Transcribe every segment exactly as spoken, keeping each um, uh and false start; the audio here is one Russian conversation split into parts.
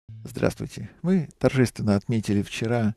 Здравствуйте. Мы торжественно отметили вчера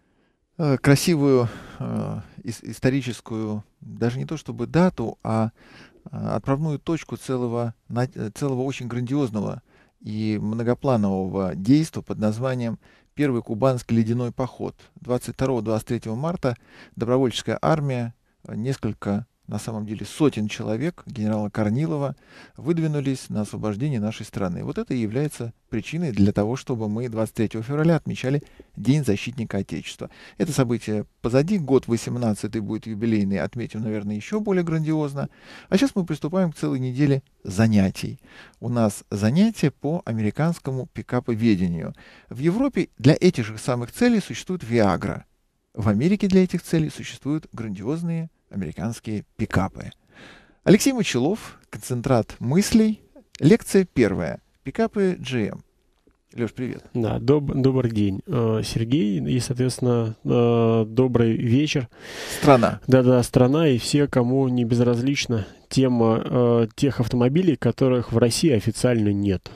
э, красивую э, ис- историческую, даже не то чтобы дату, а а, отправную точку целого, на- э, целого очень грандиозного и многопланового действа под названием «Первый кубанский ледяной поход». двадцать второго — двадцать третьего марта добровольческая армия, э, несколько, на самом деле, сотен человек генерала Корнилова выдвинулись на освобождение нашей страны. Вот это и является причиной для того, чтобы мы двадцать третьего февраля отмечали День защитника Отечества. Это событие позади, год восемнадцатый будет юбилейный, отметим, наверное, еще более грандиозно. А сейчас мы приступаем к целой неделе занятий. У нас занятия по американскому пикаповедению. В Европе для этих же самых целей существует Виагра. В Америке для этих целей существуют грандиозные американские пикапы. Алексей Мочилов, концентрат мыслей, лекция первая. Пикапы джи эм. Леш, привет. Да, доб- добрый день, э, Сергей, и, соответственно, э, добрый вечер. Страна. Да-да, страна и все, кому не безразлична тема э, тех автомобилей, которых в России официально нет.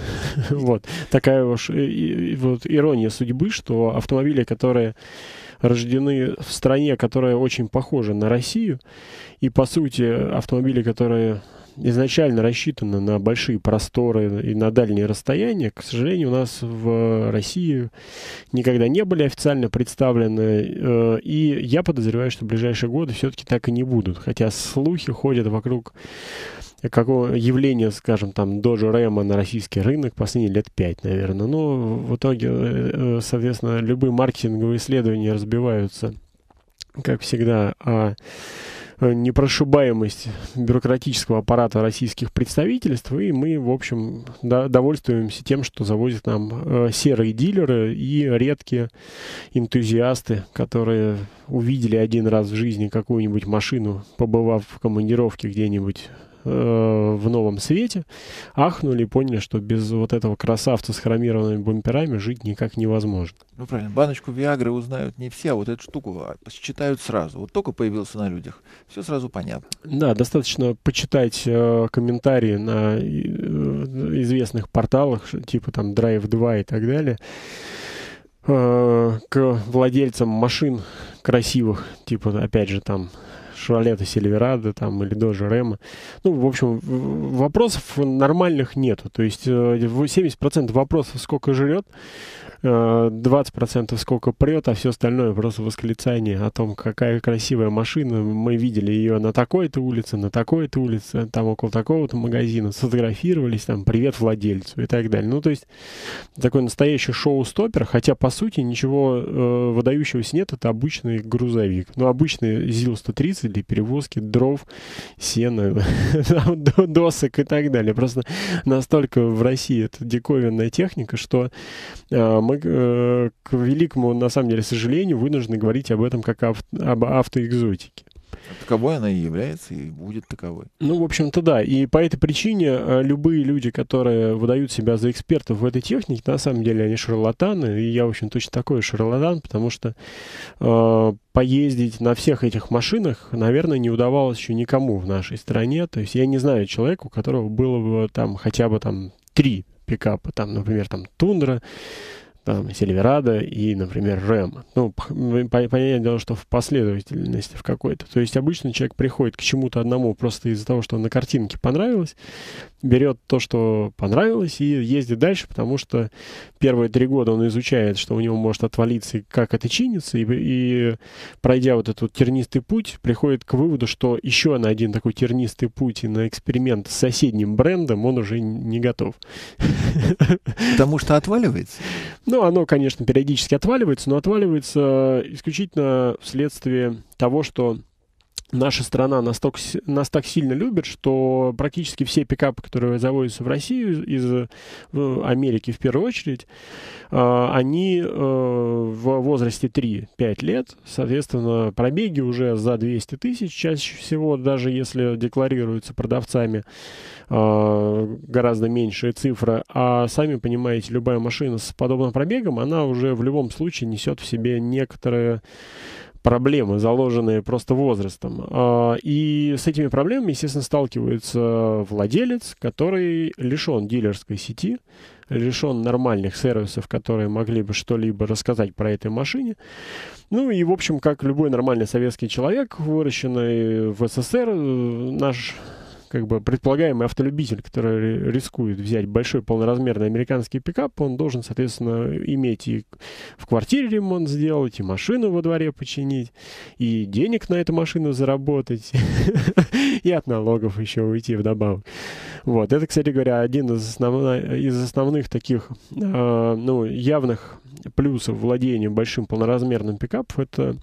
Вот такая уж и- и- вот ирония судьбы, что автомобили, которые рождены в стране, которая очень похожа на Россию, и, по сути, автомобили, которые изначально рассчитаны на большие просторы и на дальние расстояния, к сожалению, у нас в России никогда не были официально представлены, э, и я подозреваю, что в ближайшие годы все-таки так и не будут, хотя слухи ходят вокруг какого явления, скажем, там, Dodge Ram на российский рынок последние лет пять, наверное. Но в итоге, э, соответственно, любые маркетинговые исследования разбиваются, как всегда, о э, непрошибаемость бюрократического аппарата российских представительств, и мы, в общем, да, довольствуемся тем, что завозят нам э, серые дилеры и редкие энтузиасты, которые увидели один раз в жизни какую-нибудь машину, побывав в командировке где-нибудь э, в новом свете, ахнули и поняли, что без вот этого красавца с хромированными бамперами жить никак невозможно. Ну правильно, баночку Виагры узнают не все, а вот эту штуку а, считают сразу. Вот только появился на людях, все сразу понятно. Да, достаточно почитать э, комментарии на э, известных порталах, ш- типа там Драйв два и так далее, э, к владельцам машин красивых, типа, опять же, там, Шевролета Сильверадо там, или Dodge Ram. Ну, в общем, в- вопросов нормальных нету. То есть э, в- семьдесят процентов вопросов, сколько жрет, э, двадцать процентов сколько прет, а все остальное просто восклицание о том, какая красивая машина. Мы видели ее на такой-то улице, на такой-то улице, там около такого-то магазина, сфотографировались, там, привет владельцу и так далее. Ну, то есть такой настоящий шоу-стопер, хотя, по сути, ничего э, выдающегося нет, это обычный грузовик. Ну, обычный ЗИЛ сто тридцать для перевозки дров, сена, там, до- досок и так далее. Просто настолько в России это диковинная техника, что э, мы, э, к великому, на самом деле, сожалению, вынуждены говорить об этом как ав- об автоэкзотике. Таковой она и является, и будет таковой. Ну, в общем-то, да. И по этой причине э, любые люди, которые выдают себя за экспертов в этой технике, на самом деле они шарлатаны. И я, в общем, точно такой же шарлатан, потому что э, поездить на всех этих машинах, наверное, не удавалось еще никому в нашей стране. То есть я не знаю человека, у которого было бы там хотя бы там три пикапа, там, например, там Тундра, там, Сильверадо и, например, Рэм. Ну, п- м, по- понятное дело, что в последовательности в какой-то. То есть обычно человек приходит к чему-то одному просто из-за того, что на картинке понравилось, берет то, что понравилось, и ездит дальше, потому что первые три года он изучает, что у него может отвалиться и как это чинится, и, и пройдя вот этот вот тернистый путь, приходит к выводу, что еще на один такой тернистый путь и на эксперимент с соседним брендом он уже не готов. Потому что отваливается. Ну, оно, конечно, периодически отваливается, но отваливается исключительно вследствие того, что наша страна настолько, си- нас так сильно любит, что практически все пикапы, которые завозятся в Россию из э, Америки в первую очередь, э, они э, в возрасте три-пять лет, соответственно, пробеги уже за двести тысяч чаще всего, даже если декларируются продавцами э, гораздо меньшая цифра. А сами понимаете, любая машина с подобным пробегом, она уже в любом случае несет в себе некоторые проблемы, заложенные просто возрастом. А, и с этими проблемами, естественно, сталкивается владелец, который лишен дилерской сети, лишен нормальных сервисов, которые могли бы что-либо рассказать про этой машине. Ну и, в общем, как любой нормальный советский человек, выращенный в СССР, наш как бы предполагаемый автолюбитель, который рискует взять большой полноразмерный американский пикап, он должен, соответственно, иметь и в квартире ремонт сделать, и машину во дворе починить, и денег на эту машину заработать, и от налогов еще уйти вдобавок. Вот. Это, кстати говоря, один из, основно, из основных таких э, ну, явных плюсов владения большим полноразмерным пикапом. Это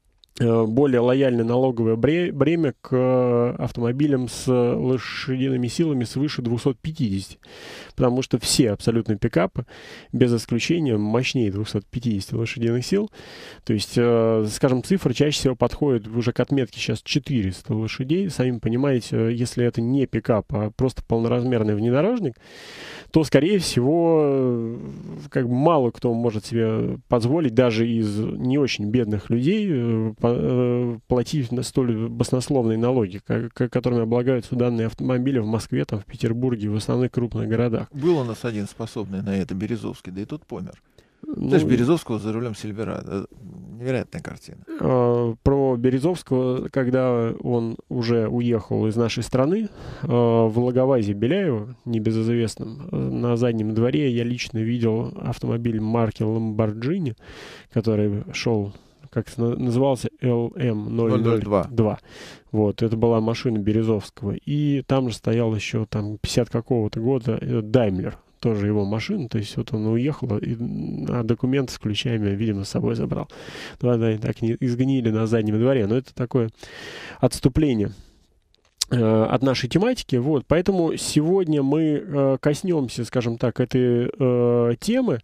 более лояльное налоговое бремя к автомобилям с лошадиными силами свыше двухсот пятидесяти. Потому что все абсолютно пикапы, без исключения, мощнее двухсот пятидесяти лошадиных сил. То есть, скажем, цифра чаще всего подходит уже к отметке сейчас четыреста лошадей. Сами понимаете, если это не пикап, а просто полноразмерный внедорожник, то, скорее всего, как бы мало кто может себе позволить, даже из не очень бедных людей, платить на столь баснословные налоги, которыми облагаются данные автомобили в Москве, там, в Петербурге, в основных крупных городах. Был у нас один способный на это, Березовский, да и тот помер. Ну, Знаешь, Березовского за рулем Сильверадо. Невероятная картина. Про Березовского, когда он уже уехал из нашей страны, в Лаговазе Беляева, небезызвестном, на заднем дворе я лично видел автомобиль марки Lamborghini, который шел, как назывался, эл эм ноль ноль два. Вот, это была машина Березовского. И там же стоял еще там пятидесятого какого-то года Daimler. Тоже его машина, то есть вот он уехал, и, а документы с ключами, видимо, с собой забрал. Ну, они так не изгнили на заднем дворе, но это такое отступление э, от нашей тематики. Вот, поэтому сегодня мы э, коснемся, скажем так, этой э, темы,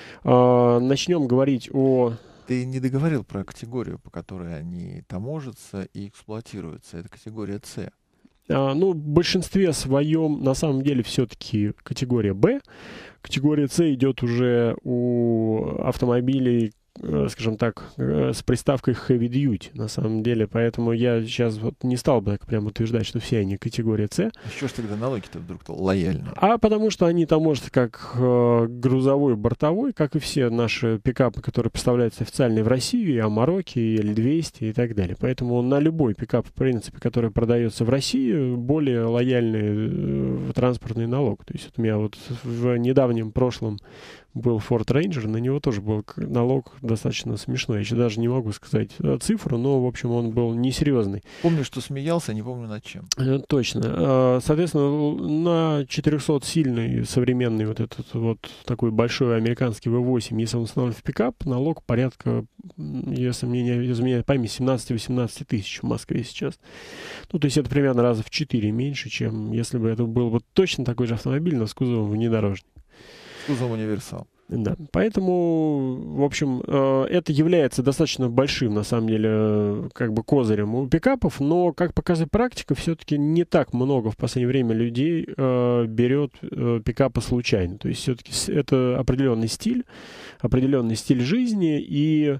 э, начнем говорить о... Ты не договорил про категорию, по которой они таможатся и эксплуатируются. Это категория С. Ну, в большинстве своем, на самом деле, все-таки категория Б. Категория С идет уже у автомобилей, скажем так, с приставкой heavy duty, на самом деле. Поэтому я сейчас вот не стал бы так прям утверждать, что все они категория С. А что ж тогда налоги-то вдруг-то лояльные? А потому что они таможатся как э, грузовой, бортовой, как и все наши пикапы, которые поставляются официально в Россию, и Амароки, и эль двести и так далее. Поэтому на любой пикап, в принципе, который продается в России, более лояльный э, транспортный налог. То есть вот у меня вот в недавнем прошлом был Ford Ranger, на него тоже был налог достаточно смешной. Я еще даже не могу сказать цифру, но, в общем, он был несерьезный. Помню, что смеялся, не помню над чем. Точно. Соответственно, на четырехсотсильный современный вот этот вот такой большой американский ви восемь, если он установлен в пикап, налог порядка, если мне не изменяет память, семнадцать-восемнадцать тысяч в Москве сейчас. Ну, то есть это примерно раза в четыре меньше, чем если бы это был вот точно такой же автомобиль, но с кузовом внедорожник. Кузов универсал. Да, поэтому, в общем, это является достаточно большим, на самом деле, как бы козырем у пикапов, но, как показывает практика, все-таки не так много в последнее время людей берет пикапы случайно. То есть все-таки это определенный стиль, определенный стиль жизни, и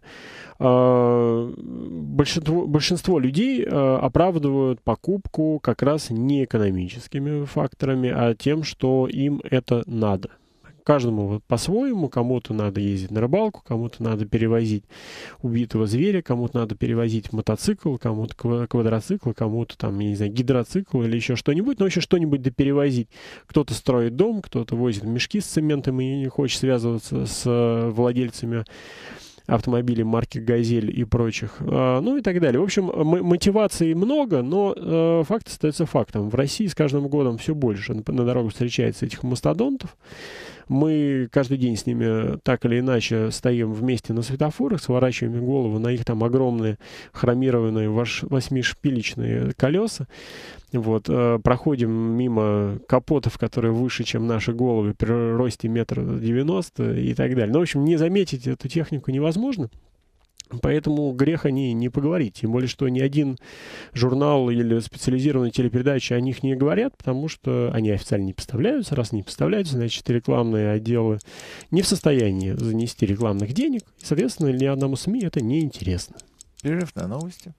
большинство, большинство людей оправдывают покупку как раз не экономическими факторами, а тем, что им это надо. Каждому вот по-своему, кому-то надо ездить на рыбалку, кому-то надо перевозить убитого зверя, кому-то надо перевозить мотоцикл, кому-то квадроцикл, кому-то там, я не знаю, гидроцикл или еще что-нибудь, но вообще что-нибудь да перевозить. Кто-то строит дом, кто-то возит мешки с цементом и не хочет связываться с владельцами автомобилей марки «Газель» и прочих, а, ну и так далее. В общем, мотиваций много, но э, факт остается фактом. В России с каждым годом все больше на, на дорогах встречается этих мастодонтов. Мы каждый день с ними так или иначе стоим вместе на светофорах, сворачиваем голову на их там огромные хромированные восьмишпилечные колеса. Вот, э, проходим мимо капотов, которые выше, чем наши головы, при росте метр девяносто и так далее. Ну, в общем, не заметить эту технику невозможно. Поэтому грех о ней не поговорить. Тем более, что ни один журнал или специализированная телепередача о них не говорят, потому что они официально не поставляются. Раз не поставляются, значит, рекламные отделы не в состоянии занести рекламных денег. И, соответственно, ни одному СМИ это не интересно. Перерыв на новости.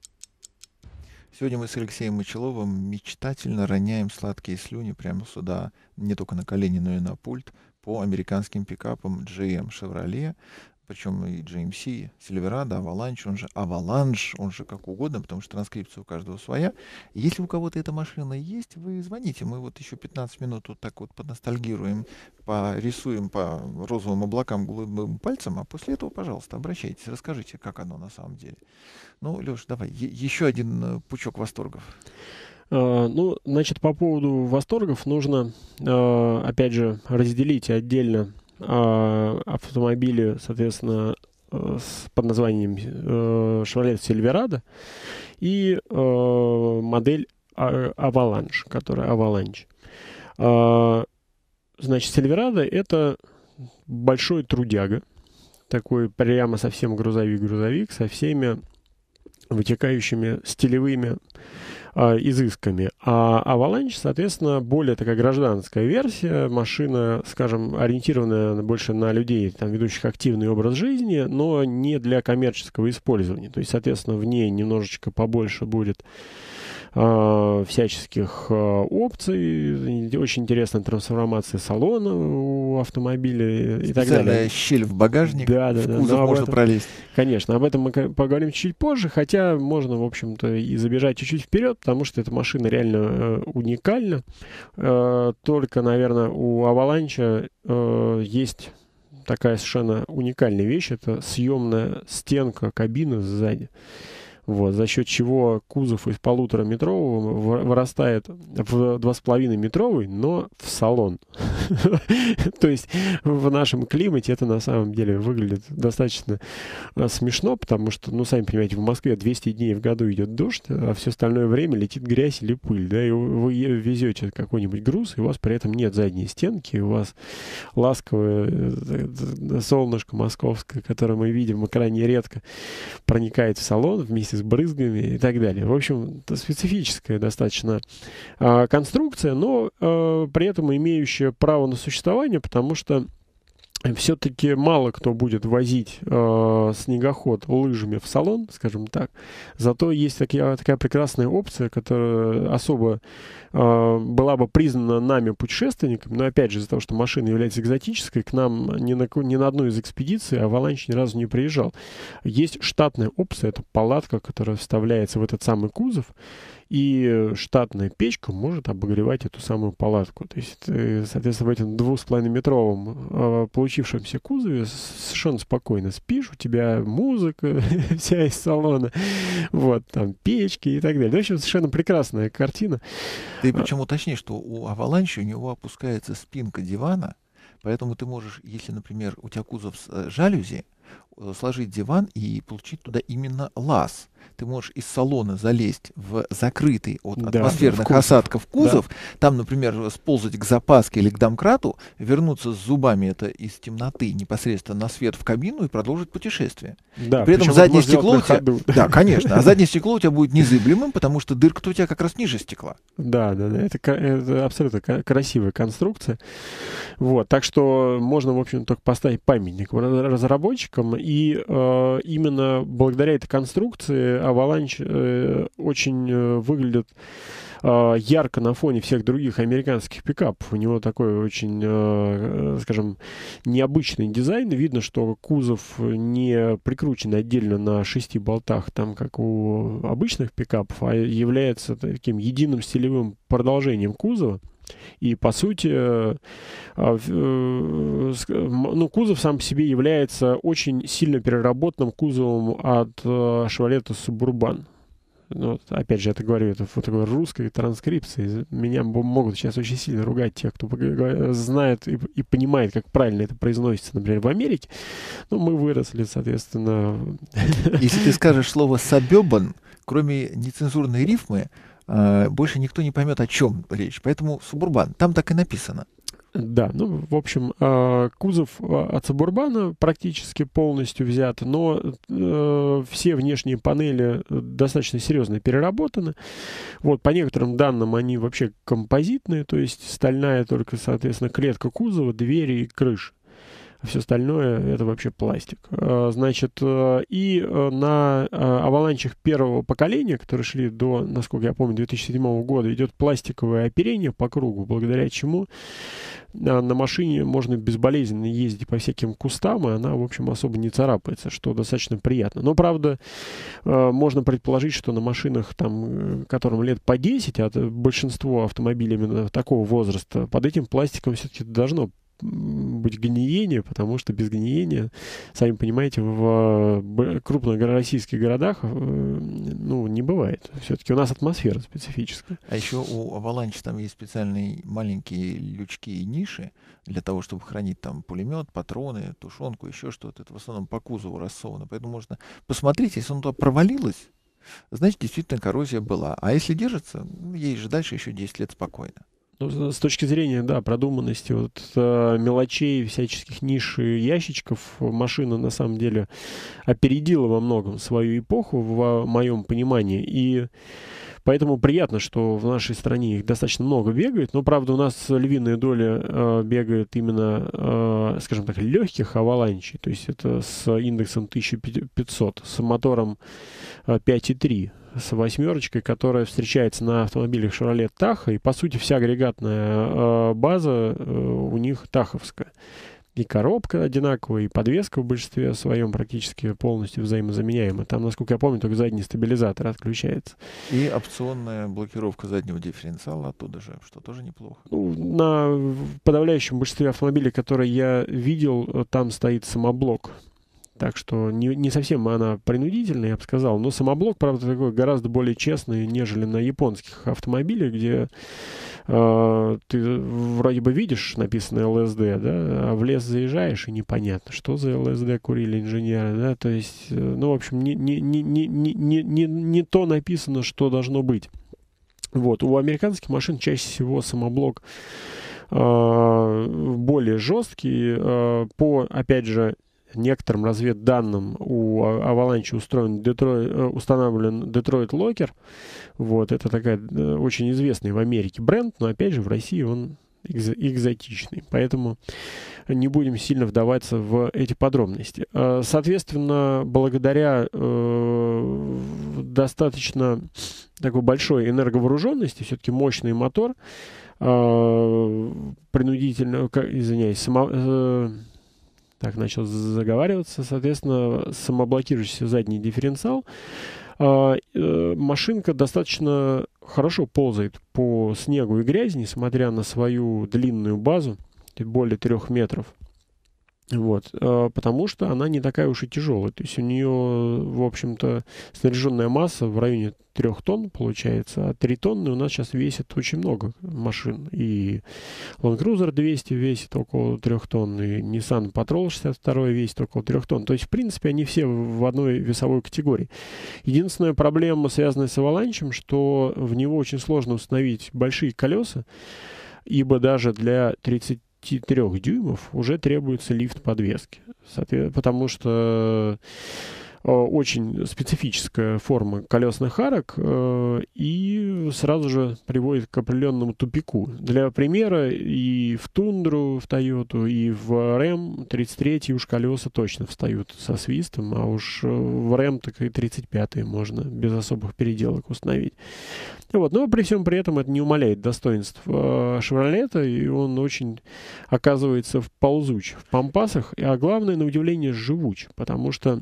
Сегодня мы с Алексеем Мочаловым мечтательно роняем сладкие слюни прямо сюда, не только на колени, но и на пульт, по американским пикапам джи эм Chevrolet, причем и джи эм си, Silverado, Avalanche, он же Avalanche, он же как угодно, потому что транскрипция у каждого своя. И если у кого-то эта машина есть, вы звоните, мы вот еще пятнадцать минут вот так вот поностальгируем, порисуем по розовым облакам голубым пальцем, а после этого, пожалуйста, обращайтесь, расскажите, как оно на самом деле. Ну, Леш, давай, е- еще один э, пучок восторгов. А, Ну, значит, по поводу восторгов нужно, а, опять же, разделить отдельно а, автомобили, соответственно, э, с- под названием э, Chevrolet Silverado и э, модель а- Avalanche, которая Avalanche. А, Значит, Silverado — это большой трудяга, такой прямо совсем грузовик-грузовик со всеми вытекающими стилевыми а, изысками. А Avalanche, соответственно, более такая гражданская версия, машина, скажем, ориентированная на- больше на людей, там, ведущих активный образ жизни, но не для коммерческого использования. То есть, соответственно, в ней немножечко побольше будет а, всяческих а, опций, и очень интересная трансформация салона у автомобиля и так Специальная далее. щель в багажник, Да, да, в да. кузов Но об можно этом, пролезть. конечно, об этом мы ка- поговорим чуть позже, хотя можно, в общем-то, и забежать чуть-чуть вперед, потому что эта машина реально э, уникальна. Э, только, наверное, у Avalanche э, есть такая совершенно уникальная вещь. Это съемная стенка кабины сзади. Вот, за счет чего кузов из полутораметрового вы- вырастает в два с половиной метровый, но в салон. То есть в нашем климате это на самом деле выглядит достаточно а, смешно, потому что, ну, сами понимаете, в Москве двести дней в году идет дождь, а все остальное время летит грязь или пыль, да, и вы вы е- везете какой-нибудь груз, и у вас при этом нет задней стенки, у вас ласковое э, э, солнышко московское, которое мы видим крайне редко, проникает в салон вместе с брызгами и так далее. В общем, это специфическая достаточно а, конструкция, но а, при этом имеющая право на существование, потому что все-таки мало кто будет возить э, снегоход лыжами в салон, скажем так. Зато есть такая, такая прекрасная опция, которая особо э, была бы признана нами путешественниками. Но опять же, из-за того, что машина является экзотической, к нам ни на, ку- ни на одну из экспедиций Avalanche ни разу не приезжал. Есть штатная опция, это палатка, которая вставляется в этот самый кузов. И штатная печка может обогревать эту самую палатку. То есть, ты, соответственно, в этом двух с половиной метровом э, получившемся кузове совершенно спокойно спишь, у тебя музыка вся из салона, вот, там печки и так далее. В общем, совершенно прекрасная картина. Ты А, причем уточни, что у Avalanche у него опускается спинка дивана, поэтому ты можешь, если, например, у тебя кузов с э, жалюзи, э, сложить диван и получить туда именно лаз. Ты можешь из салона залезть в закрытый от Да, да, в атмосферных кузов. осадков Да, кузов, там, например, сползать к запаске или к домкрату, вернуться с зубами это из темноты непосредственно на свет в кабину и продолжить путешествие. И да, при этом причем это заднее можно сделать стекло на у тебя... ходу. Да, конечно. А заднее стекло у тебя будет незыблемым, потому что дырка-то у тебя как раз ниже стекла. Да, да, да, это, ка- это абсолютно ка- красивая конструкция. Вот, так что можно, в общем, только поставить памятник ра- разработчикам. И э, именно благодаря этой конструкции Avalanche э, очень э, выглядит э, ярко на фоне всех других американских пикапов. У него такой очень, э, э, скажем, необычный дизайн. Видно, что кузов не прикручен отдельно на шести болтах, там, как у обычных пикапов, а является таким единым стилевым продолжением кузова. И, по сути, э, а, в- э, ск- м, ну, кузов сам по себе является очень сильно переработанным кузовом от э, Chevrolet Suburban. Ну, вот, опять же, это говорю, это в такой русской транскрипции. Меня бо- могут сейчас очень сильно ругать те, кто пог- г- знает и, и понимает, как правильно это произносится, например, в Америке. Ну, мы выросли, соответственно. Если ты скажешь слово «сабёбан», кроме нецензурной рифмы, э, больше никто не поймет, о чем речь. Поэтому «субурбан». Там так и написано. Да, ну, в общем, э, кузов э, от Suburban практически полностью взят, но э, все внешние панели э, достаточно серьезно переработаны. Вот, по некоторым данным они вообще композитные, то есть стальная только, соответственно, клетка кузова, двери и крыша. а все остальное — это вообще пластик. Значит, и на аваланчах первого поколения, которые шли до, насколько я помню, две тысячи седьмого года, идет пластиковое оперение по кругу, благодаря чему на машине можно безболезненно ездить по всяким кустам, и она, в общем, особо не царапается, что достаточно приятно. Но, правда, можно предположить, что на машинах, там, которым лет по десять, а большинство автомобилей именно такого возраста, под этим пластиком все-таки должно быть гниение, потому что без гниения, сами понимаете, в крупных российских городах ну, не бывает. Все-таки у нас атмосфера специфическая. А еще у Avalanche там есть специальные маленькие лючки и ниши для того, чтобы хранить там пулемет, патроны, тушенку, еще что-то. Это в основном по кузову рассовано. Поэтому можно посмотреть, если он туда провалилось, значит, действительно коррозия была. А если держится, ей же дальше еще десять лет спокойно. Ну, с точки зрения, да, продуманности вот э, мелочей, всяческих ниш и ящичков, машина на самом деле опередила во многом свою эпоху, в моем понимании. И поэтому приятно, что в нашей стране их достаточно много бегает. Но, правда, у нас львиная доля э, бегает именно, э, скажем так, легких аваланчей. То есть это с индексом тысяча пятьсот, с мотором э, пять и три. С восьмерочкой, которая встречается на автомобилях Chevrolet Tahoe, и, по сути, вся агрегатная э, база э, у них таховская. И коробка одинаковая, и подвеска в большинстве своем практически полностью взаимозаменяема. Там, насколько я помню, только задний стабилизатор отключается. И опционная блокировка заднего дифференциала оттуда же, что тоже неплохо. Ну, на подавляющем большинстве автомобилей, которые я видел, там стоит самоблок. Так что не, не совсем она принудительная, я бы сказал. Но самоблок, правда, такой гораздо более честный, нежели на японских автомобилях, где э, ты вроде бы видишь написано эл эс ди, да, а в лес заезжаешь, и непонятно, что за эл эс ди курили инженеры, да, то есть, ну, в общем, не, не, не, не, не, не, не то написано, что должно быть. Вот, у американских машин чаще всего самоблок э, более жесткий, э, по, опять же, некоторым разведданным у Avalanche устроен Detroit, установлен Detroit Locker. Вот, это такая очень известный в Америке бренд, но опять же в России он экз- экзотичный. Поэтому не будем сильно вдаваться в эти подробности. Соответственно, благодаря э, достаточно такой большой энерговооруженности, все-таки мощный мотор, э, принудительно, извиняюсь, само, э, Так, начал заговариваться. Соответственно, самоблокирующийся задний дифференциал. А, э, машинка достаточно хорошо ползает по снегу и грязи, несмотря на свою длинную базу, более трех метров. Вот, э, потому что она не такая уж и тяжелая. То есть у нее, в общем-то, снаряженная масса в районе трех тонн получается, а три тонны у нас сейчас весит очень много машин. И Land Cruiser двести весит около трех тонн, и Nissan Patrol шестьдесят два весит около трех тонн. То есть, в принципе, они все в одной весовой категории. Единственная проблема, связанная с Avalanche, что в него очень сложно установить большие колеса, ибо даже для тридцати трех дюймов уже требуется лифт подвески. Потому что очень специфическая форма колесных арок э, и сразу же приводит к определенному тупику. Для примера, и в Тундру, в Тойоту, и в рэм тридцать три уж колеса точно встают со свистом, а уж в рэм так и тридцать пятые можно без особых переделок установить. Вот. Но при всем при этом это не умаляет достоинств э, Шевролета, и он очень оказывается в ползуч, в пампасах, а главное, на удивление, живуч, потому что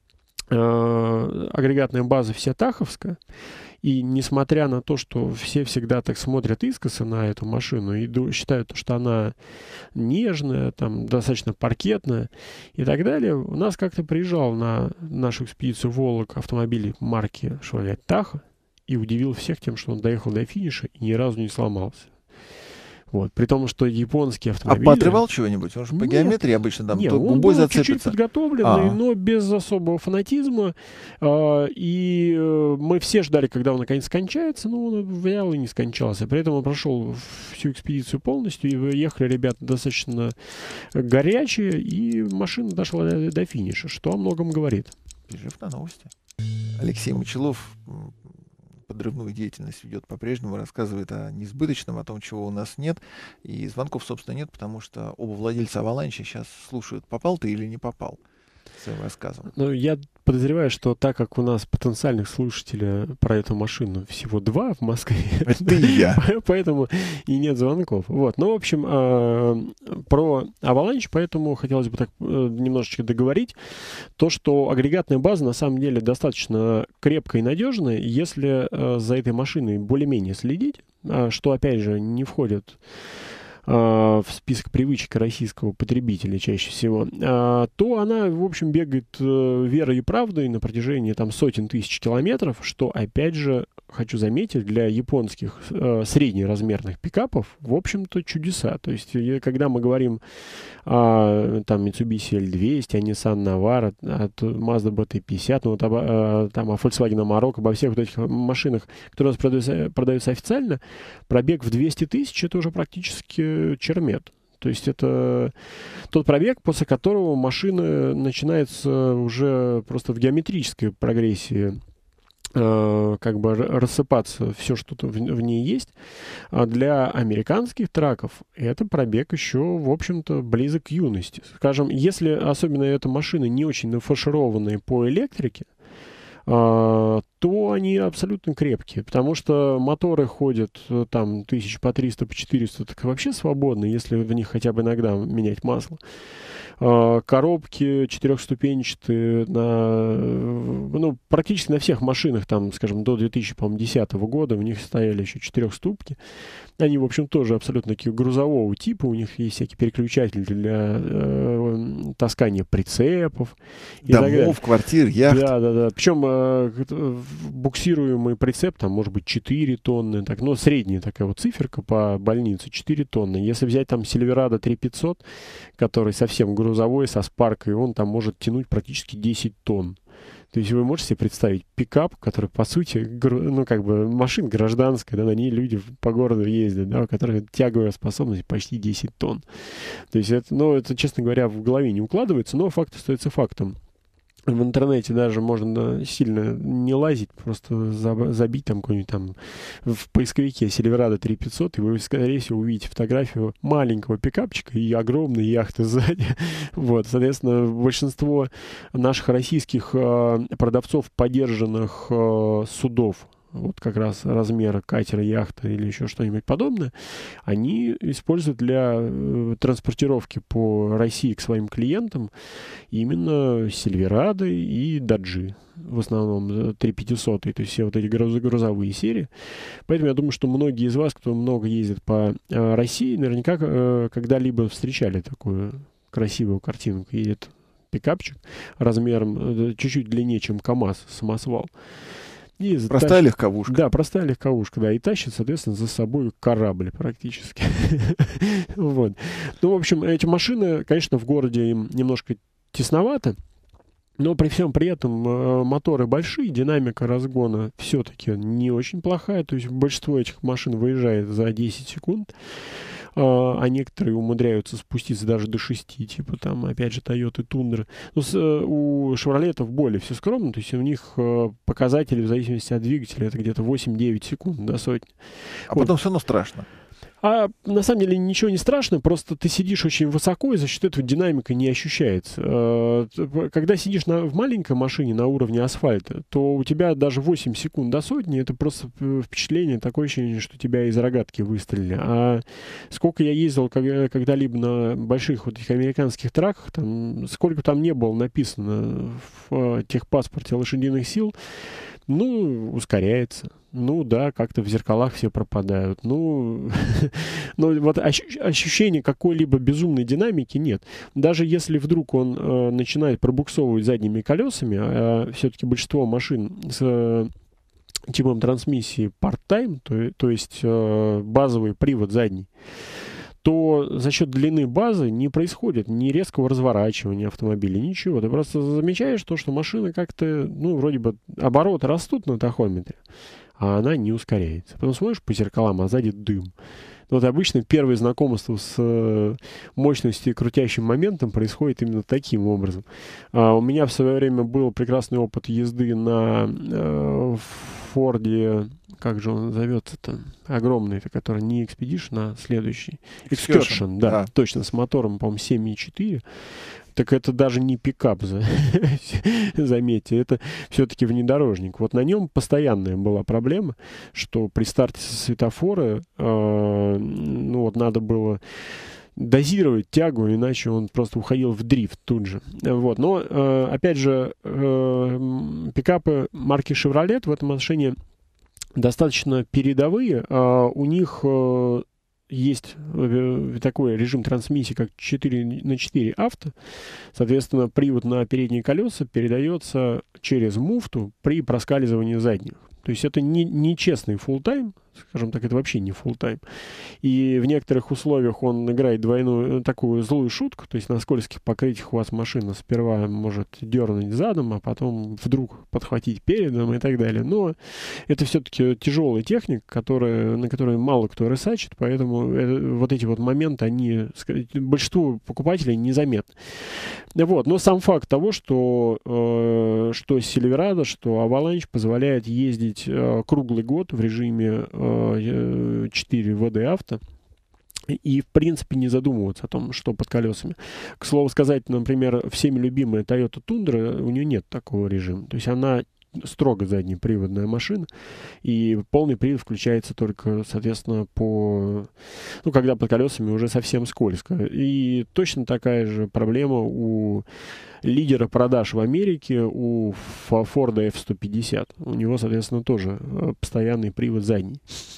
агрегатная база вся таховская, и несмотря на то, что все всегда так смотрят искоса на эту машину и считают, что она нежная, там, достаточно паркетная и так далее, у нас как-то приезжал на нашу экспедицию Волок автомобиль марки Chevrolet Tahoe и удивил всех тем, что он доехал до финиша и ни разу не сломался. Вот. При том, что японские автомобили... А поотрывал чего-нибудь? Он же по Нет, геометрии обычно там нет, то он губой был зацепится. чуть-чуть подготовленный, а. но без особого фанатизма. А, и а, мы все ждали, когда он наконец скончается, но он вял и не скончался. При этом он прошел всю экспедицию полностью, и ехали ребята достаточно горячие, и машина дошла до, до финиша, что о многом говорит. Пережив на новости. Алексей Мочалов подрывную деятельность ведет по-прежнему, рассказывает о несбыточном, о том, чего у нас нет. И звонков, собственно, нет, потому что оба владельца Аваланчи сейчас слушают, попал ты или не попал своим рассказом. Ну, я подозреваю, что так как у нас потенциальных слушателей про эту машину всего два в Москве, это и я. Поэтому и нет звонков. Вот. Ну, в общем, про Avalanche, поэтому хотелось бы так немножечко договорить. То, что агрегатная база на самом деле достаточно крепкая и надежная, если за этой машиной более-менее следить, что, опять же, не входит в список привычек российского потребителя чаще всего, то она, в общем, бегает верой и правдой на протяжении там сотен тысяч километров, что, опять же, хочу заметить, для японских среднеразмерных пикапов, в общем-то, чудеса. То есть, когда мы говорим о там, Mitsubishi эль двести, о Nissan Navara, от Mazda би ти пятьдесят, ну, вот, об, там, о Volkswagen Amarok, обо всех вот этих машинах, которые у нас продаются, продаются официально, пробег в двести тысяч — это уже практически чермет. То есть это тот пробег, после которого машина начинается уже просто в геометрической прогрессии э, как бы рассыпаться все, что в, в ней есть. А для американских траков это пробег еще, в общем-то, близок к юности. Скажем, если особенно эта машина не очень нафаршированная по электрике, то они абсолютно крепкие, потому что моторы ходят там тысяч по триста, по четыреста, так вообще свободно, если в них хотя бы иногда менять масло. Коробки четырехступенчатые на, ну, практически на всех машинах, там, скажем, до две тысячи десятого года у них стояли еще четырехступки. Они, в общем, тоже абсолютно такие грузового типа. У них есть всякие переключатели для э, таскания прицепов. Домов, квартир, яхт. Да, да, да. Причем э, буксируемый прицеп, там, может быть, четыре тонны. Так, ну, средняя такая вот циферка по больнице, четыре тонны. Если взять там Silverado три пятьсот, который совсем грузовой, со спаркой, он там может тянуть практически десять тонн. То есть вы можете себе представить пикап, который, по сути, гру, ну, как бы машина гражданская, да, на ней люди по городу ездят, да, у которых тяговая способность почти десять тонн. То есть это, ну, это, честно говоря, в голове не укладывается, но факт остается фактом. В интернете даже можно сильно не лазить, просто забить там какой-нибудь там в поисковике Silverado три пятьсот, и вы, скорее всего, увидите фотографию маленького пикапчика и огромной яхты сзади. Вот, соответственно, большинство наших российских э, продавцов подержанных э, судов, вот как раз размера катера, яхты или еще что-нибудь подобное, они используют для э, транспортировки по России к своим клиентам именно Silverado и Dodge. В основном три пятьсот, то есть все вот эти груз- грузовые серии. Поэтому я думаю, что многие из вас, кто много ездит по э, России, наверняка э, когда-либо встречали такую красивую картинку. Едет пикапчик размером э, чуть-чуть длиннее, чем КАМАЗ, самосвал. И простая тащит, легковушка. Да, простая легковушка, да, и тащит, соответственно, за собой корабль практически. Вот. Ну, в общем, эти машины, конечно, в городе им немножко тесновато, но при всем при этом э, моторы большие, динамика разгона все-таки не очень плохая, то есть большинство этих машин выезжает за десять секунд. А некоторые умудряются спуститься даже до шести, типа там, опять же, Toyota Tundra. Но с, у Chevrolet'ов более все скромно, то есть у них показатели в зависимости от двигателя это где-то восемь-девять секунд до сотни. А вот. Потом все равно страшно. А на самом деле ничего не страшно, просто ты сидишь очень высоко, и за счет этого динамика не ощущается. Когда сидишь на, в маленькой машине на уровне асфальта, то у тебя даже восемь секунд до сотни, это просто впечатление, такое ощущение, что тебя из рогатки выстрелили. А сколько я ездил когда-либо на больших вот этих американских траках, там, сколько там не было написано в техпаспорте лошадиных сил, ну, ускоряется. Ну да, как-то в зеркалах все пропадают. Ну, но вот ощ- ощущения какой-либо безумной динамики нет. Даже если вдруг он э, начинает пробуксовывать задними колесами, а все-таки большинство машин с э, типом трансмиссии part-time, то, то есть э, базовый привод задний, то за счет длины базы не происходит ни резкого разворачивания автомобиля, ничего. Ты просто замечаешь то, что машина как-то, ну, вроде бы обороты растут на тахометре, а она не ускоряется. Потом смотришь по зеркалам, а сзади дым. Вот обычно первое знакомство с э, мощностью и крутящим моментом происходит именно таким образом. А, у меня в свое время был прекрасный опыт езды на э, Форде, как же он зовется-то, огромный, это который не Expedition, а следующий. Excursion, Excursion, да, да. точно, с мотором, по-моему, семь и четыре. Так это даже не пикап, заметьте, это все-таки внедорожник. Вот на нем постоянная была проблема, что при старте со светофора, э, ну вот надо было дозировать тягу, иначе он просто уходил в дрифт тут же. Вот. Но, э, опять же, э, пикапы марки Chevrolet в этом отношении достаточно передовые. Э, у них... Э, есть такой режим трансмиссии, как четыре на четыре авто. Соответственно, привод на передние колеса передается через муфту при проскальзывании задних. То есть это не, не честный фулл-тайм, скажем так, это вообще не фулл-тайм. И в некоторых условиях он играет двойную, такую злую шутку, то есть на скользких покрытиях у вас машина сперва может дернуть задом, а потом вдруг подхватить передом и так далее. Но это все-таки тяжелая техника, которая, на которой мало кто рысачит, поэтому это, вот эти вот моменты, они большинству покупателей незаметны. Вот. Но сам факт того, что, э, что Silverado, что Avalanche позволяет ездить э, круглый год в режиме э, четыре ви ди авто и, в принципе, не задумываться о том, что под колесами. К слову сказать, например, всеми любимая Toyota Tundra, у нее нет такого режима. То есть она строго заднеприводная машина, и полный привод включается только, соответственно, по... Ну, когда под колесами уже совсем скользко. И точно такая же проблема у лидера продаж в Америке, у Ford эф сто пятьдесят. У него, соответственно, тоже постоянный привод задний.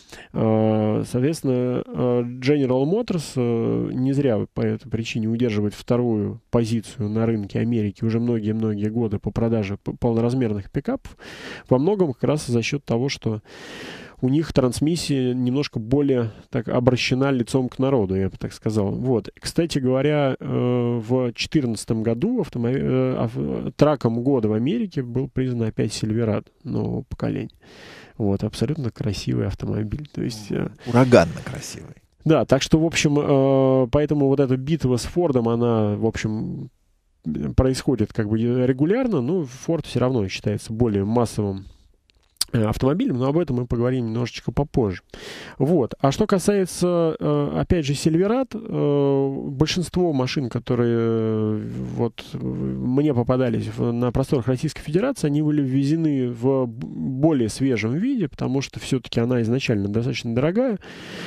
Соответственно, General Motors не зря по этой причине удерживает вторую позицию на рынке Америки уже многие-многие годы по продаже полноразмерных пикапов. Во многом как раз за счет того, что у них трансмиссия немножко более так обращена лицом к народу, я бы так сказал. Вот. Кстати говоря, в две тысячи четырнадцатом году автомоб... траком года в Америке был признан опять Silverado нового поколения. Вот, абсолютно красивый автомобиль. То есть, ураганно красивый. Да, так что, в общем, поэтому вот эта битва с Фордом, она, в общем, происходит как бы регулярно, но Форд все равно считается более массовым автомобилем, но об этом мы поговорим немножечко попозже. Вот. А что касается, опять же, Silverado, большинство машин, которые вот мне попадались на просторах Российской Федерации, они были ввезены в более свежем виде, потому что все-таки она изначально достаточно дорогая.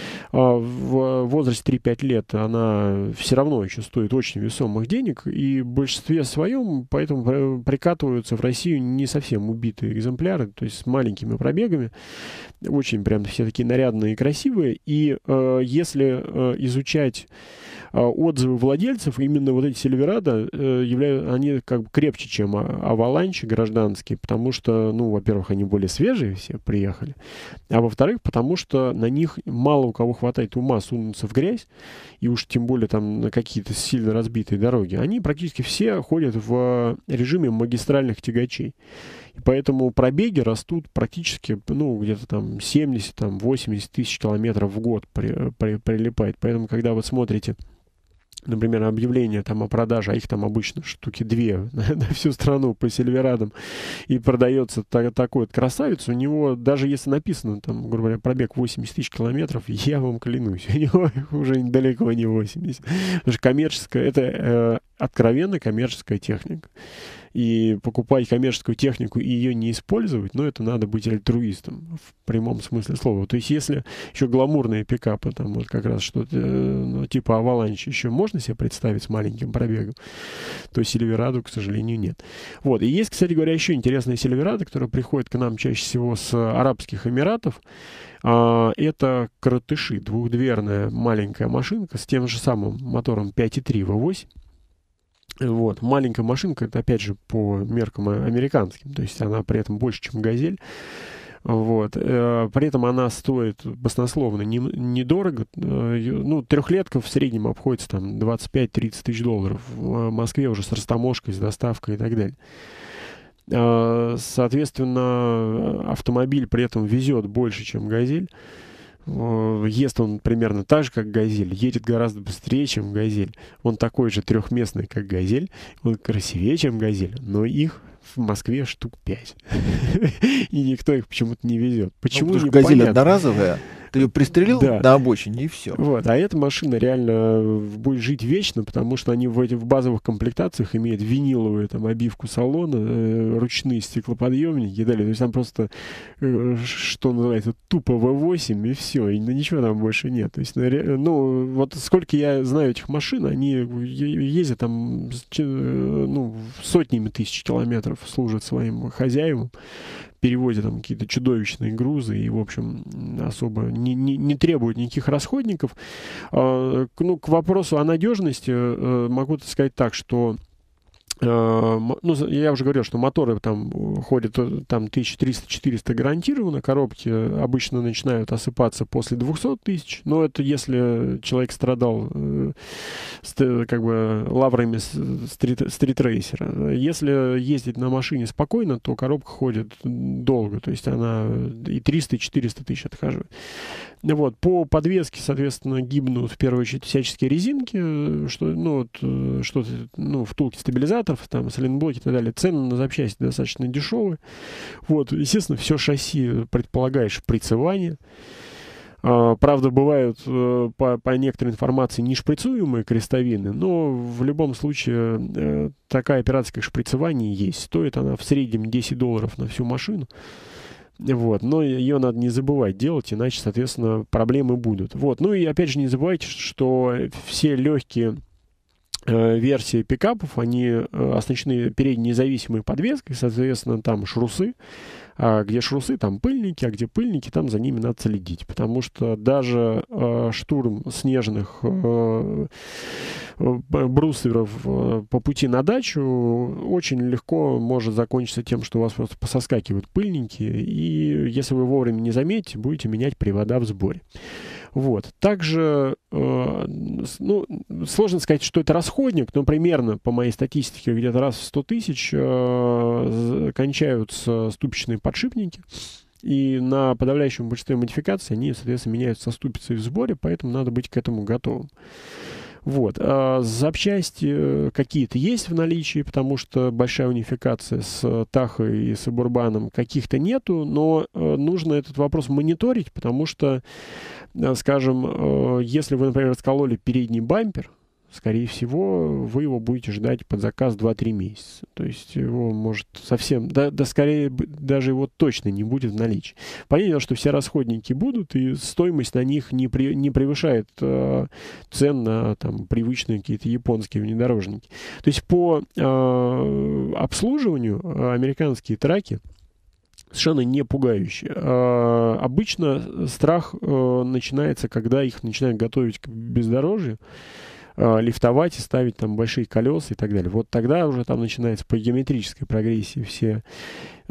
В возрасте три-пять лет она все равно еще стоит очень весомых денег, и в большинстве своем поэтому прикатываются в Россию не совсем убитые экземпляры, то есть с маленькими пробегами, очень прям все такие нарядные и красивые, и э, если э, изучать э, отзывы владельцев, именно вот эти Silverado э, являются, они как бы крепче, чем Avalanche гражданские, потому что, ну, во-первых, они более свежие все приехали, а во-вторых, потому что на них мало у кого хватает ума сунуться в грязь, и уж тем более там на какие-то сильно разбитые дороги. Они практически все ходят в режиме магистральных тягачей. И поэтому пробеги растут практически, ну, где-то там семьдесят-восемьдесят тысяч километров в год при, при, прилипает. Поэтому, когда вы смотрите, например, объявления там о продаже, а их там обычно штуки две на, на всю страну по Сильверадам, и продается та, такой вот красавец, у него, даже если написано там, грубо говоря, пробег восемьдесят тысяч километров, я вам клянусь, у него уже далеко не восемьдесят. Потому что коммерческая, это э, откровенно коммерческая техника. И покупать коммерческую технику и ее не использовать, ну, это надо быть альтруистом в прямом смысле слова. То есть, если еще гламурные пикапы, там вот как раз что-то ну, типа Avalanche еще можно себе представить с маленьким пробегом, то Silverado, к сожалению, нет. Вот. И есть, кстати говоря, еще интересная Silverado, которая приходит к нам чаще всего с Арабских Эмиратов. А, это коротыши, двухдверная маленькая машинка с тем же самым мотором пять и три ви восемь. Вот. Маленькая машинка, это опять же по меркам американским, то есть она при этом больше, чем «Газель». Вот. При этом она стоит баснословно недорого. Ну, трехлетка в среднем обходится там двадцать пять-тридцать тысяч долларов. В Москве уже с растаможкой, с доставкой и так далее. Соответственно, автомобиль при этом везет больше, чем «Газель». Ест он примерно так же, как «Газель», едет гораздо быстрее, чем «Газель». Он такой же трехместный, как «Газель», он красивее, чем «Газель», но их в Москве штук пять. И никто их почему-то не везет. Почему, ну, не «Газель» понятно. одноразовая. Ты ее пристрелил да. на обочине, и все. Вот. А эта машина реально будет жить вечно, потому что они в этих в базовых комплектациях имеют виниловую там обивку салона, э, ручные стеклоподъемники и далее. То есть там просто, э, что называется, тупо вэ восемь, и все, и ничего там больше нет. То есть, ну, вот сколько я знаю этих машин, они ездят там, ну, сотнями тысяч километров, служат своим хозяевам, перевозят там какие-то чудовищные грузы и, в общем, особо не, не, не требуют никаких расходников. А, ну, к вопросу о надежности могу сказать так, что ну, я уже говорил, что моторы там ходят там тысяча триста - четыреста гарантированно, коробки обычно начинают осыпаться после двухсот тысяч, но это если человек страдал э, ст, как бы лаврами стрит, стритрейсера. Если ездить на машине спокойно, то коробка ходит долго, то есть она и триста, и четыреста тысяч отхаживает. Вот. По подвеске, соответственно, гибнут в первую очередь всяческие резинки, что, ну, вот, что-то, ну, втулки стабилизаторов, там, сайлентблоки и так далее. Цены на запчасти достаточно дешевые. Вот. Естественно, все шасси предполагает шприцевание. А, правда, бывают по, по некоторой информации не шприцуемые крестовины, но в любом случае э, такая операция, как шприцевание, есть. Стоит она в среднем десять долларов на всю машину. Вот, но ее надо не забывать делать, иначе, соответственно, проблемы будут. Вот, ну и опять же не забывайте, что все легкие э, версии пикапов, они э, оснащены передней независимой подвеской, соответственно, там шрусы. А где шрусы, там пыльники, а где пыльники, там за ними надо следить. Потому что даже э, штурм снежных э, брусверов э, по пути на дачу очень легко может закончиться тем, что у вас просто пососкакивают пыльники, и если вы вовремя не заметите, будете менять привода в сборе. Вот. Также, э, ну, сложно сказать, что это расходник, но примерно, по моей статистике, где-то раз в сто тысяч э, кончаются ступичные подшипники. И на подавляющем большинстве модификаций они, соответственно, меняются ступицей в сборе, поэтому надо быть к этому готовым. Вот. А запчасти какие-то есть в наличии, потому что большая унификация с Тахой и с Сабурбаном каких-то нету, но нужно этот вопрос мониторить, потому что, скажем, если вы, например, раскололи передний бампер, скорее всего, вы его будете ждать под заказ два-три месяца. То есть его может совсем, да, да скорее даже его точно не будет в наличии. Понятно, что все расходники будут, и стоимость на них не, при, не превышает э, цен на там, привычные какие-то японские внедорожники. То есть по э, обслуживанию американские траки совершенно не пугающие. А, обычно страх э, начинается, когда их начинают готовить к бездорожью, лифтовать и ставить там большие колеса и так далее. Вот тогда уже там начинается по геометрической прогрессии все э,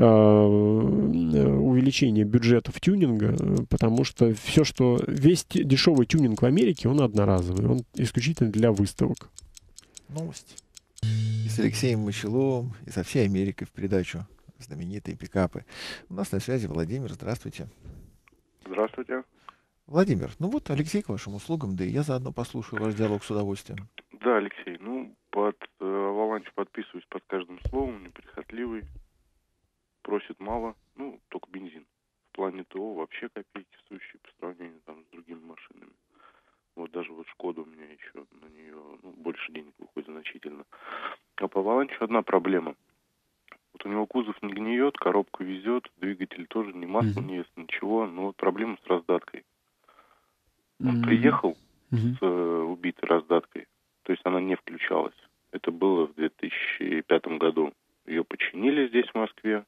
увеличение бюджетов тюнинга, потому что все, что весь дешевый тюнинг в Америке, он одноразовый, он исключительно для выставок. Новости. И с Алексеем Мочеловым, и со всей Америкой в передачу «Знаменитые пикапы». У нас на связи Владимир. Здравствуйте. Здравствуйте. Владимир, ну вот Алексей к вашим услугам, да и я заодно послушаю ваш диалог с удовольствием. Да, Алексей, ну, под э, Avalanche подписываюсь под каждым словом, неприхотливый, просит мало, ну, только бензин. В плане ТО вообще копейки сущие по сравнению там с другими машинами. Вот даже вот Шкода у меня еще на нее, ну, больше денег выходит значительно. А по Avalanche одна проблема. Вот у него кузов не гниет, коробка везет, двигатель тоже не масло, mm-hmm. не ест, ничего, но вот проблема с раздаткой. Он mm-hmm. приехал mm-hmm. с э, убитой раздаткой, то есть она не включалась. Это было в две тысячи пятом году. Ее починили здесь, в Москве,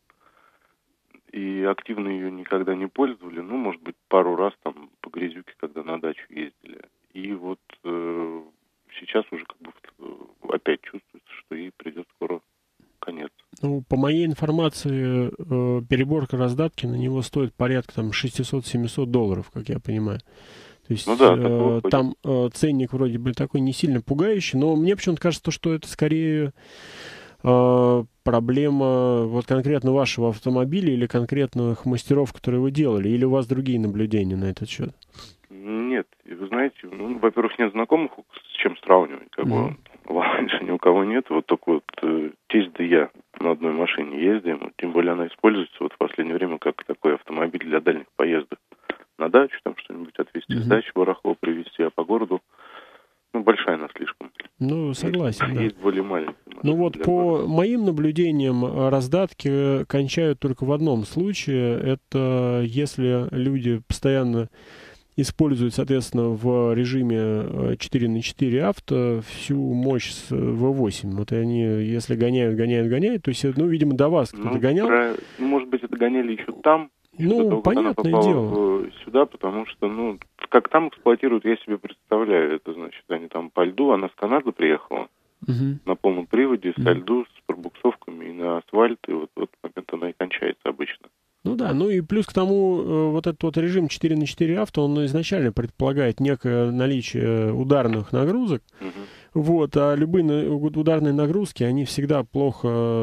и активно ее никогда не пользовали. Ну, может быть, пару раз там по грязюке, когда на дачу ездили. И вот э, сейчас уже как бы э, опять чувствуется, что ей придет скоро конец. Ну, по моей информации, э, переборка раздатки на него стоит порядка там шестьсот-семьсот долларов, как я понимаю. То есть ну да, э, там э, ценник вроде бы такой не сильно пугающий, но мне почему-то кажется, что это скорее э, проблема вот конкретно вашего автомобиля или конкретных мастеров, которые вы делали, или у вас другие наблюдения на этот счет? Нет, вы знаете, ну, во-первых, нет знакомых, с чем сравнивать, как Mm-hmm. бы раньше ни у кого нет, вот только вот э, тесть да я на одной машине ездим, вот, тем более она используется вот в последнее время как такой автомобиль для дальних поездок. На дачу там что-нибудь отвезти, Mm-hmm. с дачи барахло привезти, а по городу, ну, большая она слишком. Ну, согласен, есть, да. Есть более маленькие машины. Ну вот по города. моим наблюдениям раздатки кончают только в одном случае. Это если люди постоянно используют, соответственно, в режиме четыре на четыре авто всю мощь с вэ восемь. Вот они, если гоняют, гоняют, гоняют, то есть, ну, видимо, до вас кто-то Ну, гонял. про... ну, может быть, это гоняли еще там, еще Ну, до того, как она понятное попала дело. в... сюда, потому что, ну, как там эксплуатируют, я себе представляю. Это значит, они там по льду, она с Канады приехала Угу. на полном приводе, со Мгм. льду, с пробуксовками и на асфальт, и вот в этот момент она и кончается обычно. Ну да, ну и плюс к тому, э, вот этот вот режим четыре на четыре авто, он изначально предполагает некое наличие ударных нагрузок. Мгм. Вот, а любые на- ударные нагрузки, они всегда плохо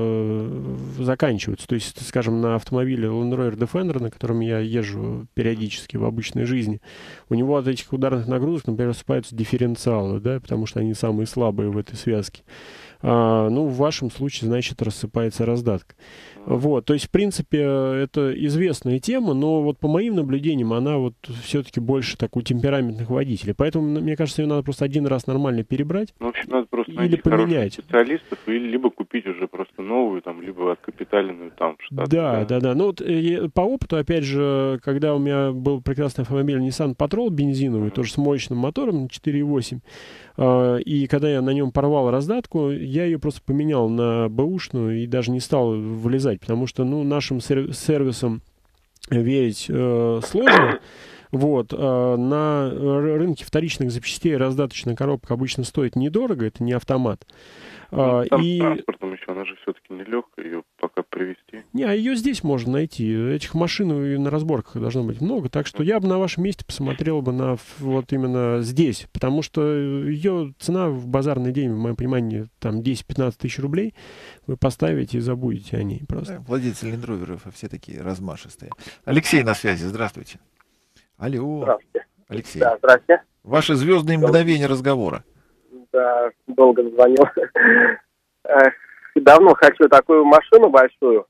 э, заканчиваются. То есть, скажем, на автомобиле Land Rover Defender, на котором я езжу периодически в обычной жизни, у него от этих ударных нагрузок, например, рассыпаются дифференциалы, да, потому что они самые слабые в этой связке. А, ну, в вашем случае, значит, рассыпается раздатка. Вот, то есть, в принципе, это известная тема, но вот по моим наблюдениям она вот все-таки больше так у темпераментных водителей. Поэтому, мне кажется, ее надо просто один раз нормально перебрать. Ну, в общем, надо просто Или найти хороших поменять. специалистов, или либо купить уже просто новую, там, либо откапиталенную там в Штатах. Да, да, да. Ну вот э, по опыту, опять же, когда у меня был прекрасный автомобиль Nissan Patrol бензиновый, тоже с мощным мотором четыре и восемь, э, и когда я на нем порвал раздатку, я ее просто поменял на бэушную и даже не стал влезать, потому что, ну, нашим сер- сервисом верить э, сложно. Вот, э, на р- рынке вторичных запчастей раздаточная коробка обычно стоит недорого, это не автомат. Ну, Э, там и... с транспортом еще, она же все-таки нелегкая, ее пока привезти. Не, а ее здесь можно найти. Этих машин и на разборках должно быть много. Так что я бы на вашем месте посмотрел бы на ф- вот именно здесь. Потому что ее цена в базарный день, в моем понимании, там десять-пятнадцать тысяч рублей. Вы поставите и забудете о ней просто. Да, владельцы лендроверов все такие размашистые. Алексей на связи, здравствуйте. Алло, Здравствуйте. Алексей. Да, здрасте. Ваши звездные мгновения разговора. Да, долго звонил. Эх, Давно хочу такую машину большую.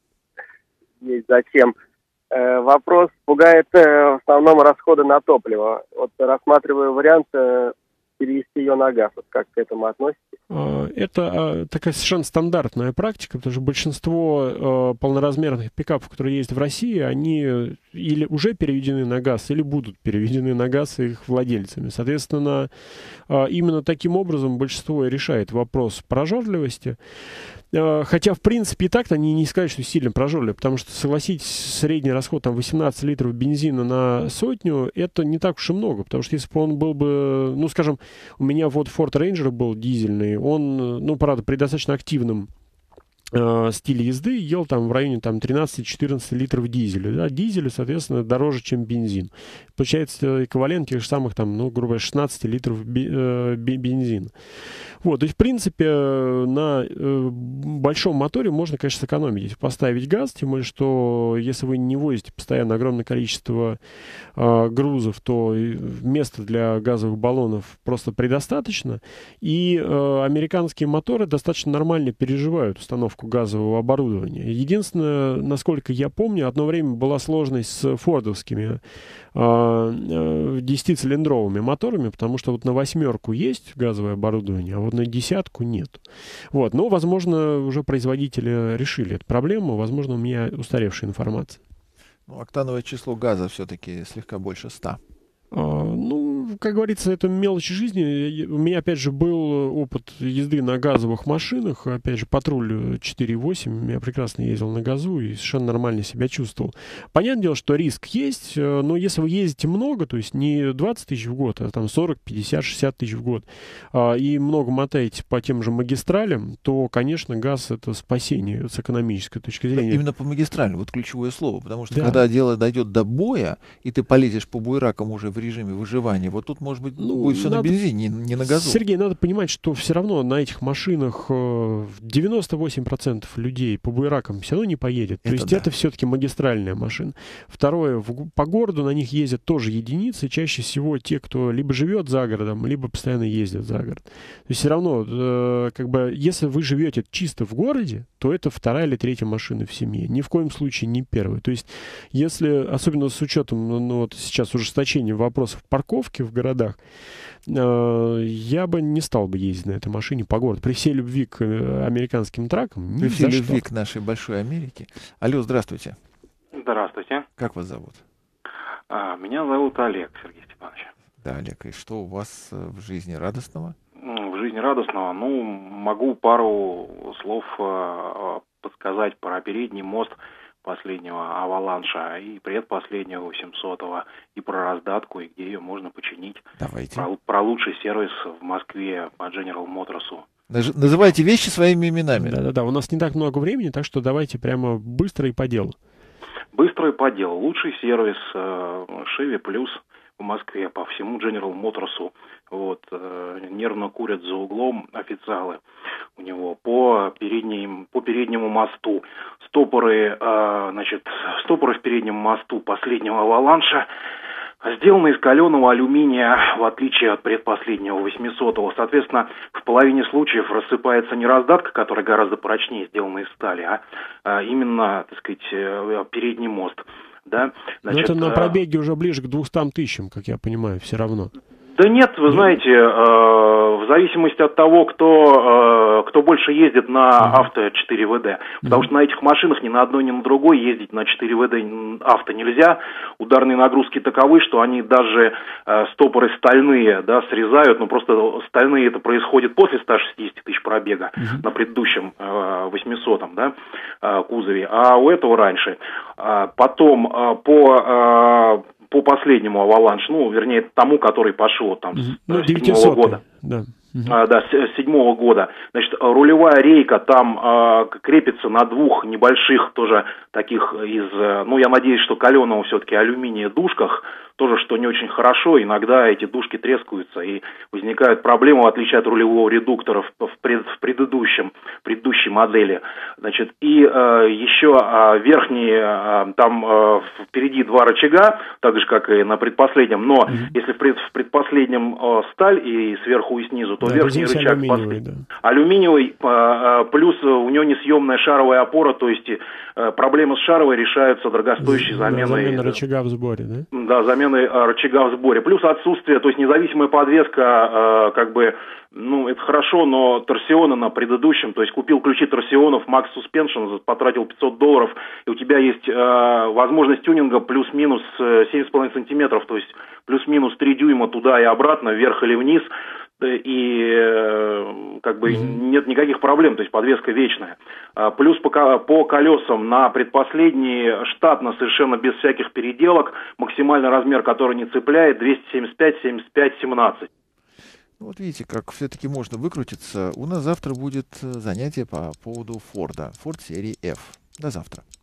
Есть зачем. Э, Вопрос пугает э, в основном расходы на топливо. Вот рассматриваю вариант э, перевести ее на газ. Вот как к этому относитесь? А, Это а, такая совершенно стандартная практика, потому что большинство а, полноразмерных пикапов, которые есть в России, они или уже переведены на газ, или будут переведены на газ их владельцами. Соответственно, а, именно таким образом большинство и решает вопрос прожорливости. А, Хотя, в принципе, и так-то они не сказать, что сильно прожорливы, потому что, согласитесь, средний расход там восемнадцать литров бензина на сотню, это не так уж и много, потому что если бы он был бы, ну, скажем, у меня вот Ford Ranger был дизельный, он, ну, правда, при достаточно активном э, стиле езды ел там в районе там тринадцать-четырнадцать литров дизеля. Да? Дизель, соответственно, дороже, чем бензин. Получается эквивалент тех же самых, там, ну, грубо говоря, шестнадцать литров би- э, би- бензина. Вот, то есть, в принципе, на э, большом моторе можно, конечно, сэкономить. Если поставить газ, тем более, что если вы не возите постоянно огромное количество э, грузов, то и места для газовых баллонов просто предостаточно. И э, американские моторы достаточно нормально переживают установку газового оборудования. Единственное, насколько я помню, одно время была сложность с фордовскими десятицилиндровыми моторами, потому что вот на восьмерку есть газовое оборудование, а вот на десятку нет. Вот. Но, возможно, уже производители решили эту проблему, возможно, у меня устаревшая информация. Ну, октановое число газа все-таки слегка больше ста. А, ну, как говорится, это мелочи жизни. У меня, опять же, был опыт езды на газовых машинах. Опять же, патруль четыре восемь. Я прекрасно ездил на газу и совершенно нормально себя чувствовал. Понятное дело, что риск есть, но если вы ездите много, то есть не двадцать тысяч в год, а там сорок, пятьдесят, шестьдесят тысяч в год, и много мотаете по тем же магистралям, то, конечно, газ — это спасение с экономической точки зрения. Именно по магистрали, вот ключевое слово, потому что Да. когда дело дойдет до боя, и ты полезешь по буеракам уже в режиме выживания, вот Вот тут, может быть, Ну, будет все на надо- бензине, не, не на газу. Сергей, надо понимать, что все равно на этих машинах э, девяносто восемь процентов людей по буеракам все равно не поедет. То Это есть да. это все-таки магистральная машина. Второе, в го- по городу на них ездят тоже единицы. Чаще всего те, кто либо живет за городом, либо постоянно ездят за город. То есть все равно, э, как бы, если вы живете чисто в городе, то это вторая или третья машина в семье. Ни в коем случае не первая. То есть если, особенно с учетом, ну, ну, вот сейчас ужесточения вопросов парковки в городах, э, я бы не стал бы ездить на этой машине по городу. При всей любви к э, американским тракам, ни При всей за что. любви к нашей большой Америке. Алло, здравствуйте. Здравствуйте. Как вас зовут? А, Меня зовут Олег Сергей Степанович. Да, Олег, и что у вас э, в жизни радостного? М, В жизни радостного, ну, могу пару слов э, подсказать про передний мост последнего аваланша и предпоследнего восьмисотого, и про раздатку, и где ее можно починить. Давайте. Про, про лучший сервис в Москве по General Motors. Наж- Называйте вещи своими именами. Да-да-да, у нас не так много времени, так что давайте прямо быстро и по делу. Быстро и по делу. Лучший сервис э, Chevy Plus в Москве по всему General Motors. Вот, э, нервно курят за углом официалы у него по передним, по переднему мосту. Стопоры, э, значит, стопоры в переднем мосту последнего аваланша сделаны из каленого алюминия, в отличие от предпоследнего восьмисотого. Соответственно, в половине случаев рассыпается не раздатка, которая гораздо прочнее сделана из стали, а, а именно, так сказать, э, передний мост. Да? Но Значит, это на э, пробеге уже ближе к двухстам тысячам, как я понимаю, все равно. Да нет, вы знаете, э, в зависимости от того, кто, э, кто больше ездит на авто четыре вэ дэ. Потому что на этих машинах ни на одной, ни на другой ездить на четыре вэ дэ авто нельзя. Ударные нагрузки таковы, что они даже э, стопоры стальные, да, срезают. Ну просто стальные это происходит после ста шестидесяти тысяч пробега Мгм. на предыдущем э, восьмисотом, да, э, кузове. А у этого раньше. А потом э, по... Э, по последнему аваланш, ну, вернее, тому, который пошел там Мгм. с Ну, седьмого девятисотый, года. да. Мгм. А, да, с с седьмого года. Значит, рулевая рейка там а, крепится на двух небольших тоже таких из, э, ну, я надеюсь, что каленого все-таки алюминия дужках, тоже, что не очень хорошо, иногда эти дужки трескаются и возникают проблемы, в отличие от рулевого редуктора в, в, пред, в предыдущем, предыдущей модели. Значит, и э, еще э, верхние, э, там э, впереди два рычага, так же, как и на предпоследнем, но Мгм. если в, пред, в предпоследнем э, сталь и сверху и снизу, то Да, верхний здесь рычаг алюминиевый, послед- да. алюминиевый, э, э, плюс у него несъемная шаровая опора, то есть э, проблемы с шаровой решаются дорогостоящей Да, заменой. замена рычага в сборе, да? Да, замены э, рычага в сборе. Плюс отсутствие, то есть независимая подвеска, э, как бы, ну, это хорошо, но торсиона на предыдущем, то есть купил ключи торсионов Max Suspension, потратил пятьсот долларов, и у тебя есть э, возможность тюнинга плюс-минус э, семь с половиной сантиметров, то есть плюс-минус три дюйма туда и обратно, вверх или вниз, и э, как бы Мгм. нет никаких проблем, то есть подвеска вечная. А, плюс по, ко- по колесам на предпоследние штатно, совершенно без всяких переделок, максимальный размер, который не цепляет, двести семьдесят пять семьдесят пять семнадцать. Ну, вот видите, как все-таки можно выкрутиться. У нас завтра будет э, занятие по поводу Форда. Форд серии F. До завтра.